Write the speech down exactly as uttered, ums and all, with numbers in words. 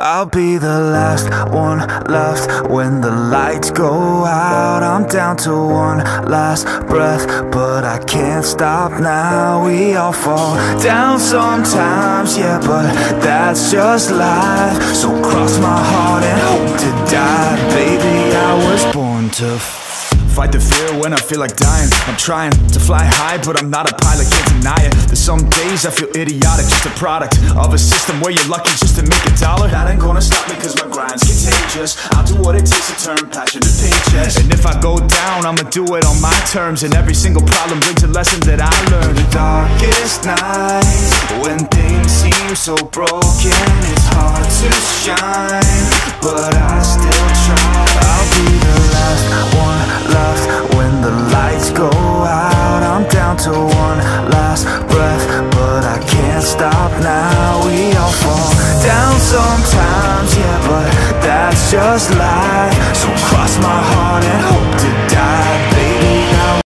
I'll be the last one left when the lights go out. I'm down to one last breath, but I can't stop now. We all fall down sometimes, yeah, but that's just life. So cross my heart and hope to die. Baby, I was born to fight the fear when I feel like dying. I'm trying to fly high, but I'm not a pilot, can't deny it. There's some days I feel idiotic, just a product of a system where you're lucky just to make a dollar. That ain't gonna stop me cause my grind's contagious. I'll do what it takes to turn passion to paychecks. And if I go down, I'ma do it on my terms. And every single problem brings a lesson that I learned. The darkest nights, when things seem so broken, it's hard to shine, but I still try. I'll be the last one left when the lights go out. I'm down to one last breath, but I can't stop now. We all fall down sometimes, yeah, but that's just life. So cross my heart